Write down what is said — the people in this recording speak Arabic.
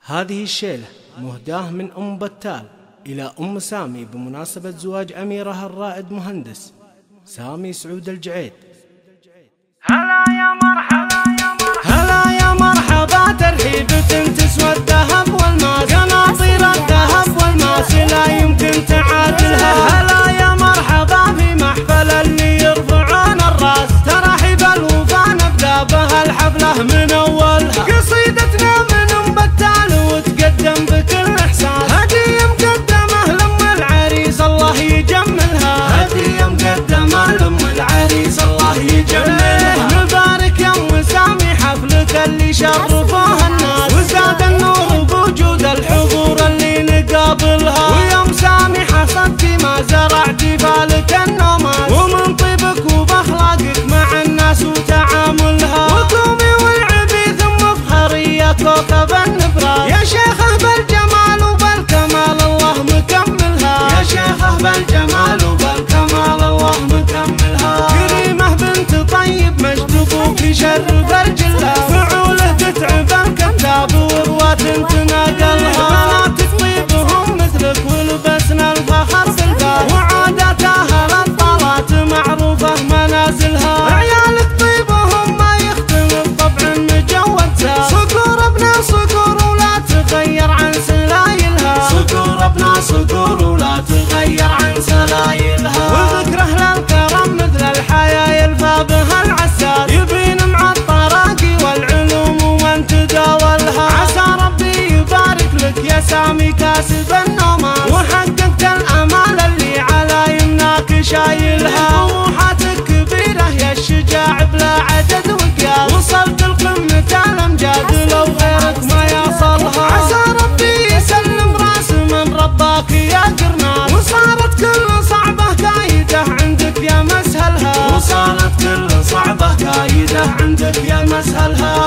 هذه الشيلة مهداة من أم بتال إلى أم سامي بمناسبة زواج أميرها الرائد مهندس سامي سعود الجعيد. هلا يا مرحبا يا مرحبا، هلا يا مرحبا، ترحيبة تسوى الذهب والماس، قناطير الذهب والماس لا يمكن تعادلها. هلا يا مرحبا في محفل اللي يرفعون الراس، ترحيب الوفا نبدأ بها الحفلة من أولها. قصيدتنا من أم بتال وتقدم بكل إحساس، هدية مقدمة لأم العريس الله يجملها، هدية مقدمة لأم العريس الله يجملها. نبارك يا أم سامي حفلك اللي شرفوها الناس، وزاد النور بوجود الحضور اللي نقابلها. ويا أم سامي حصدتي ما زرعتي بالك النوماس، ومن طيبك وبأخلاقك مع الناس وتعاملها. وقومي والعبي ثم افخري يا كوكب النبراس، يا شيخه بالجمال وبالكمال الله مكملها، يا شيخه بالجمال وبالكمال الله مكملها. كريمه بنت طيب مجد ابوك يشرف الجله، فعوله تتعب الكتاب ورواة تناقلها. بناتك طيبهم مثلك ولبسنا الفخر بالباب، وعاداتها للطلات معروفه منازلها. عيالك طيبهم ما يختلف طبع مجودها، صقور ابنا صقور ولا تغير عن سلايلها، صقور ابنا صقور ولا تغير عن سلايلها. وذكره للكرم مثل الحياة يلفى بها العساس، يبين مع الطراقي والعلوم ومن تداولها. عسى ربي يبارك لك يا سامي كاسب النوماس، وحققت الامال اللي على يمناك شايلها. طموحاتك كبيرة يا الشجاع بلا عدد وقياس، وصلت لقمة الامجاد لو غيرك ما يصلها. عسى ربي يسلم راس من رباك يا قرناس، وصارت كل صعبة كايدة عندك يا مسهلها، وصارت كل صعبة كايدة عندك يا مسهلها.